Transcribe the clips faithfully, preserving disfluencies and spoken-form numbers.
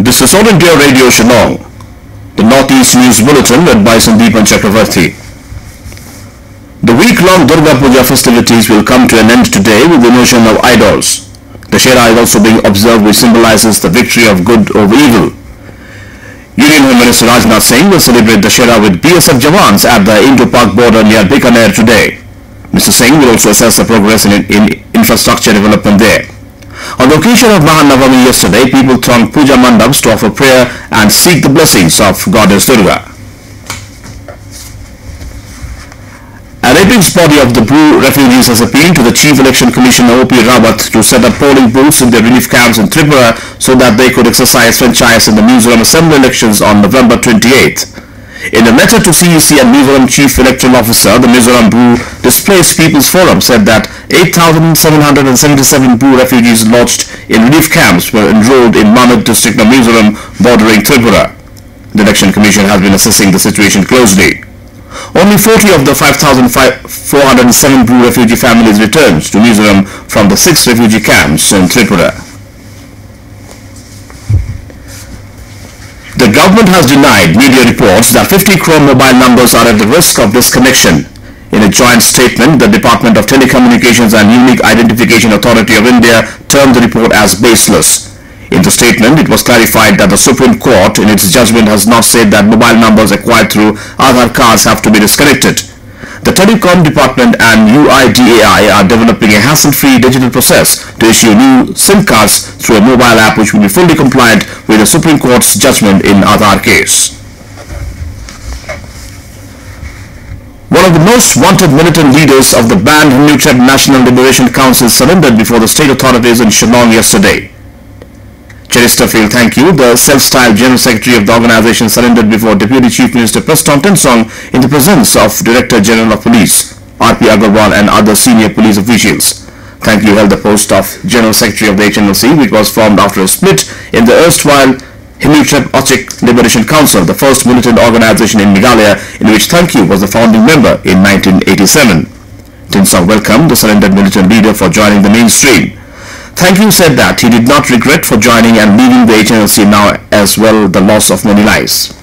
This is All India Radio Shillong, the Northeast News Bulletin led by Sandeepan Chakravarti. The week-long Durga Puja festivities will come to an end today with the immersion of idols. The Shera is also being observed, which symbolizes the victory of good over evil. Union Home Minister Rajnath Singh will celebrate the Shera with B S F Jawans at the Indo-Pak border near Bikaner today. Mister Singh will also assess the progress in, in infrastructure development there. On the occasion of Mahanavami yesterday, people thronged puja mandabs to offer prayer and seek the blessings of Goddess Durga. An apex body of the Bru refugees has appealed to the Chief Election Commissioner O P Rawat to set up polling booths in their relief camps in Tripura so that they could exercise franchise in the Mizoram Assembly elections on November twenty-eighth. In a letter to C E C and Mizoram Chief Electoral Officer, the Mizoram Bru Displaced People's Forum said that eight thousand seven hundred seventy-seven Bru refugees lodged in relief camps were enrolled in Manad district of Mizoram bordering Tripura. The Election Commission has been assessing the situation closely. Only forty of the five thousand four hundred seven Bru refugee families returned to Mizoram from the six refugee camps in Tripura. The government has denied media reports that fifty crore mobile numbers are at the risk of disconnection. In a joint statement, the Department of Telecommunications and Unique Identification Authority of India termed the report as baseless. In the statement, it was clarified that the Supreme Court, in its judgment, has not said that mobile numbers acquired through Aadhaar cards have to be disconnected. The Telecom Department and U I D A I are developing a hassle-free digital process to issue new SIM cards through a mobile app which will be fully compliant with the Supreme Court's judgment in Aadhaar case. One of the most wanted militant leaders of the banned Hynñiewtrep National Liberation Council surrendered before the state authorities in Shillong yesterday. Chesterfield, thank you. The self-styled General Secretary of the organization surrendered before Deputy Chief Minister Preston Tensong in the presence of Director General of Police R P Agarwal and other senior police officials. Thank you held the post of General Secretary of the H N L C, which was formed after a split in the erstwhile Hynñiewtrep Liberation Council, the first militant organization in Meghalaya, in which Thank you was the founding member in nineteen eighty-seven. Tensong welcomed the surrendered militant leader for joining the mainstream. Thank you said that he did not regret for joining and leaving the H N L C now as well the loss of many lives.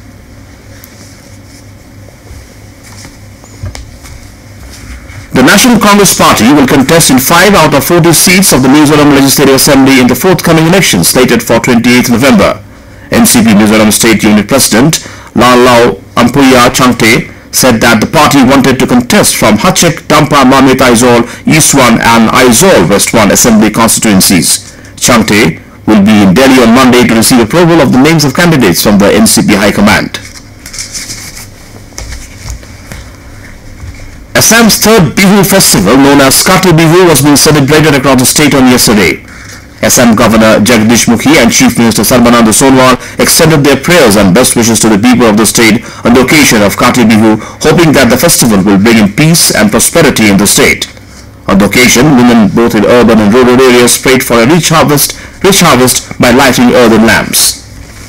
The National Congress Party will contest in five out of forty seats of the Mizoram Legislative Assembly in the forthcoming elections slated for twenty-eighth November. N C P Mizoram State Unit President Lalao Ampuya Changte said that the party wanted to contest from Hachek, Dampa, Mamit Aizol, East one and Aizol West one Assembly constituencies. Changte will be in Delhi on Monday to receive approval of the names of candidates from the N C P High Command. Assam's third Bihu festival, known as Kati Bihu, was being celebrated across the state on yesterday. Assam Governor Jagdish Mukhi and Chief Minister Sarbananda Sonowal extended their prayers and best wishes to the people of the state on the occasion of Kati Bihu, hoping that the festival will bring in peace and prosperity in the state. On the occasion, women both in urban and rural areas prayed for a rich harvest, rich harvest by lighting earthen lamps.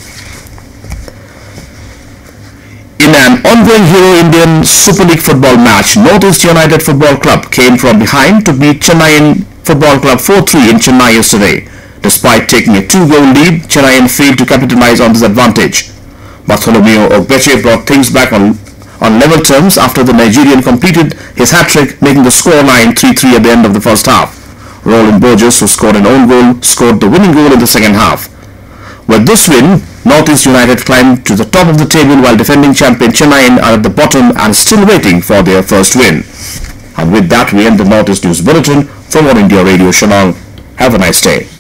In an ongoing Hero Indian Super League football match, Northeast United Football Club came from behind to beat Chennaiyin Football Club four three in Chennai yesterday. Despite taking a two-goal lead, Chennaiyin failed to capitalize on this advantage. Bartholomew Ogbeche brought things back on, on level terms after the Nigerian completed his hat-trick, making the scoreline three three at the end of the first half. Roland Burgess, who scored an own goal, scored the winning goal in the second half. With this win, Northeast United climbed to the top of the table while defending champion Chennaiyin are at the bottom and still waiting for their first win. And with that, we end the Northeast News Bulletin from All India Radio Shillong. Have a nice day.